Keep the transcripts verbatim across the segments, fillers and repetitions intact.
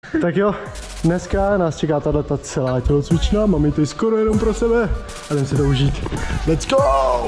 Tak jo, dneska nás čeká tato celá tělocvična, mám ji tady skoro jenom pro sebe a jdem si to užít. Let's go!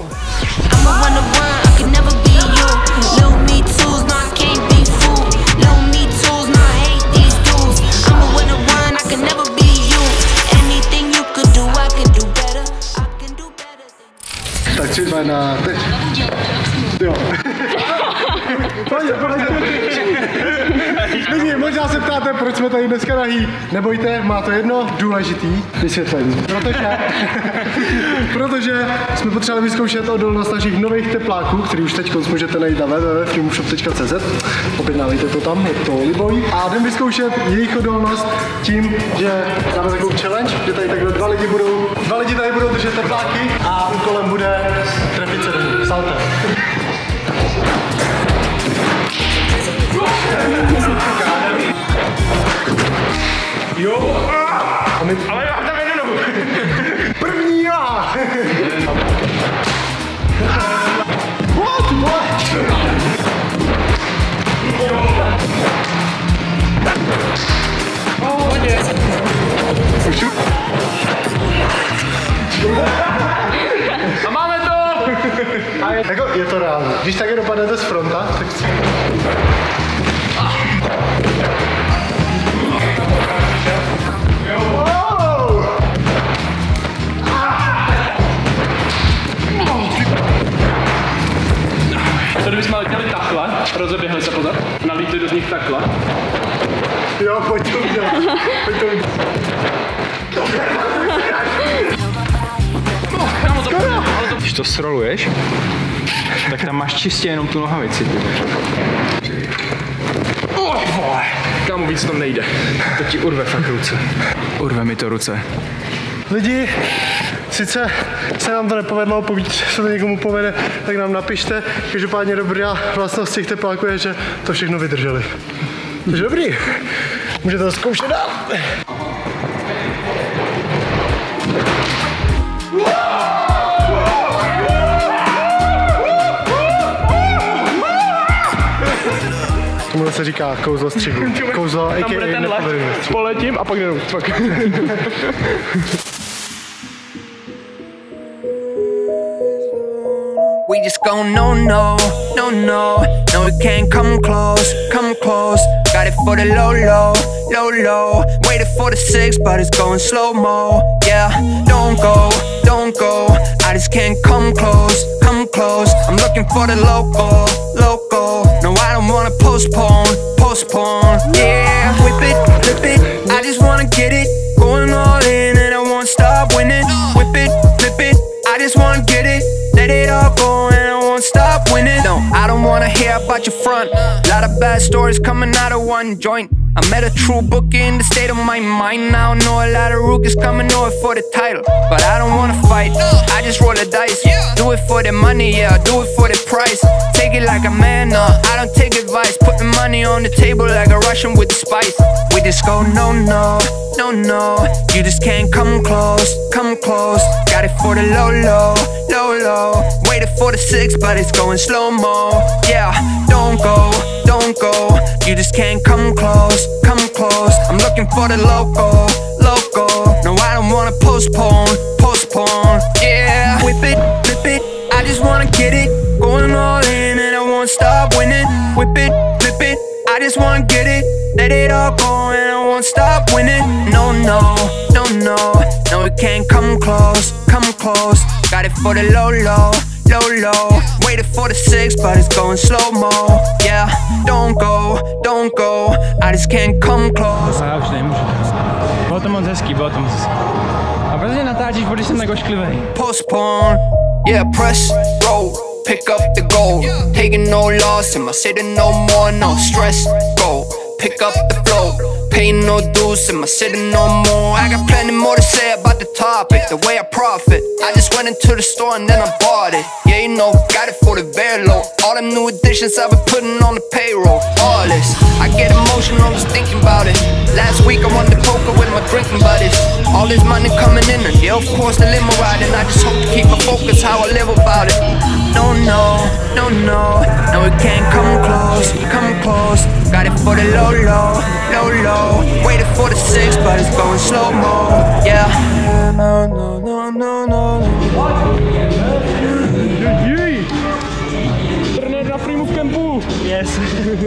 Tak tři, dva, jedna, teď. Jo. Pojď, pojď. Lidi, možná se ptáte, proč jsme tady dneska nahý. Nebojte, má to jedno důležitý vysvětlení. Protože, protože jsme potřebovali vyzkoušet odolnost našich nových tepláků, který už teď můžete najít na w w w tečka freemoveshop tečka c z. Objednávejte to tam, je to libový. A jdem vyzkoušet jejich odolnost tím, že dáme takovou challenge, že tady takhle dva lidi budou, dva lidi tady budou držet tepláky a úkolem bude trefit se do saltem. Jo, a my... ale já tam jednu nohu. První já. What, what? A máme to! A je... Jako, je to reálné. Když taky dopadnete z fronta, tak... Co kdybychom letěli takhle, rozeběhli se pozad, nalítli do z nich takhle? Jo, pojď to udělat, pojď to udělat. Když to sroluješ, tak tam máš čistě jenom tu nohavici. Oj, vole, kámo, víc tam nejde. To ti urve fakt ruce. Urve mi to ruce. Lidi, sice se nám to nepovedlo, pokud se to někomu povede, tak nám napište. Každopádně dobrá vlastnost těch tepláků je, že to všechno vydrželi. Takže dobrý, můžete to zkoušet dál. Tomuhle se říká kouzlo střihu. Kouzlo, a k a nepovedený střih. Poletím a pak jdu. We just go no no, no no, no we can't come close, come close. Got it for the low low, low low. Waited for the six, but it's going slow mo. Yeah, don't go, don't go. I just can't come close, come close. I'm looking for the local, local. No, I don't wanna postpone, postpone. Yeah, whip it, flip it. I just wanna get it, going all in, and I won't stop winning. Whip it, flip it. I just wanna get it, let it all go, and I won't stop winning. No, I don't wanna hear about your front. Lot of bad stories coming out of one joint. I met a true bookie in the state of my mind. Now I know a lot of rookies coming over for the title, but I don't wanna fight, I just roll the dice. Do it for the money, yeah, do it for the price. Take it like a man, no, I don't take advice. Putting money on the table like a Russian with the spice. We just go no, no, no, no. You just can't come close, come close. Got it for the low, low, low, low. Waited for the six, but it's going slow-mo. Yeah, don't go, don't go. You just can't come close, come close. I'm looking for the local, local. No, I don't wanna postpone, postpone. Yeah, whip it, flip it. I just wanna get it, going all in, and I won't stop winning. Whip it, flip it. I just wanna get it, let it all go, and I won't stop winning. No, no, no, no, no, it can't come close, come close. Got it for the low, low, low, low. Waited for the six, but it's going slow-mo. Yeah, don't go, don't go. I just can't come close. Já už nemůžu. Bylo to moc hezký, bylo to moc hezký. A prostě natáčíš, když jsem tak ošklivý. Postpone, yeah, press, roll. Pick up the goal, taking no loss in my city, no more, no stress. Go, pick up the flow, paying no dues in my city, no more. I got plenty more to say about the topic, the way I profit. I just went into the store and then I bought it. Yeah, you know, got it for the very low. All them new additions I've been putting on the payroll. All this, I get emotional just thinking about it. Last week I won the poker with my drinking buddies. All this money coming in and yeah, of course the limo riding. I just hope to keep my focus how I live about it. No, no, no, no, no, it can't come close, come close. Got it for the low, low, low, low. Wait slow-mo, yeah. No, no, no, no, no. Trenér na Freemu v kempu. Yes.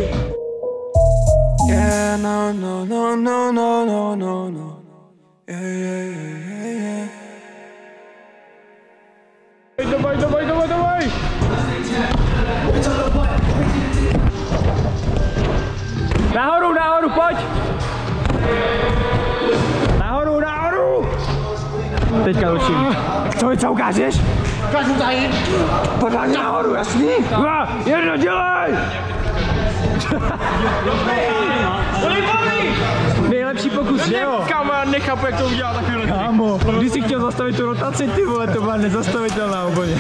Yeah, no, no, no, no, no, no, no, no. Yeah, yeah, yeah, yeah, yeah. Давай, давай, давай, давай. Nahoru, nahoru, pojď. Nahoru, nahoru. Teďka ruším. Co mi co ukážeš? Ukážu tady. Pojď nahoru, jasný? Dva, jedno, dělej. Nejlepší pokus, že jo? Kámo, já nechápu, jak to udělal takovýhle. Kámo, když jsi chtěl zastavit tu rotaci, ty vole, to byla nezastavitelná úplně.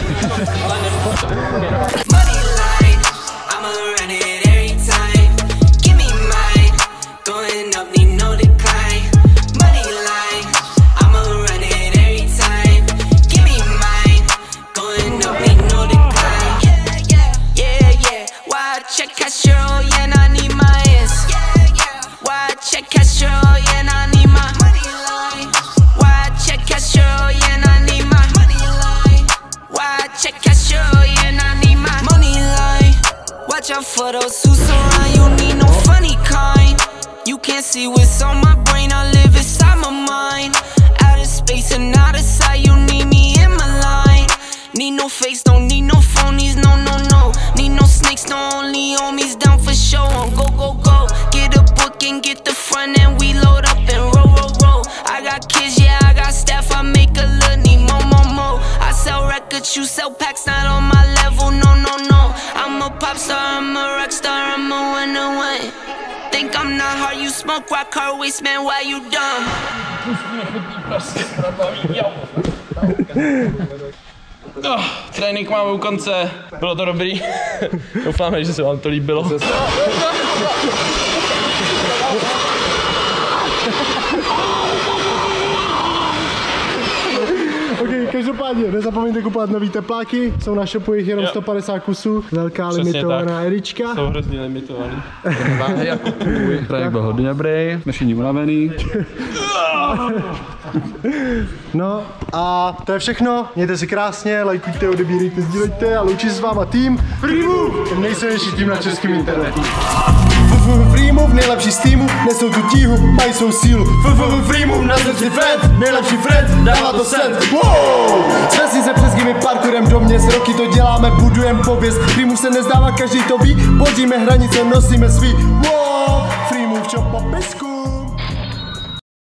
For those who surround you, need no funny kind. You can't see what's on my brain, I live inside my mind. Out of space and out of sight, you need me in my line. Need no face, don't need no phonies, no, no, no. Need no snakes, no only homies down for show. Go, go, go, get a book and get the front and we load up and roll, roll, roll. I got kids, yeah, I got staff, I make a little need more, more, more. I sell records, you sell packs, not on my level, no, no, no. I'm a pop star, I'm a rock star, I'm a winner, win. Think I'm not hard, you smoke rock, hard waste, man, why you dumb? Oh, trénink máme u konce, bylo to dobrý. Doufáme, že se vám to líbilo. Ok, každopádně nezapomeňte kupovat nový tepláky, jsou na shopu jich jenom sto padesát kusů, velká přesně limitovaná tak. Edička. Jsou hrozně limitovaný. Trajek byl hodně dobrý, jsme všichni unavený. No a to je všechno, mějte se krásně, lajkujte, odebírejte, sdílejte a loučí se s váma tým Freemove, ten nejsilnější tým na českém internetu. Freemove, nejlepší z týmu, nesou tu tíhu, mají svou sílu. Freemove, nazvět si friend, nejlepší friend, dává to set. Wow! Jsme si se přes gimy parkourem do měst, roky to děláme, budujem pověst. Freemove se nezdává, každý to ví, boříme hranice, nosíme svý. Wow! Freemove, čo po pisku.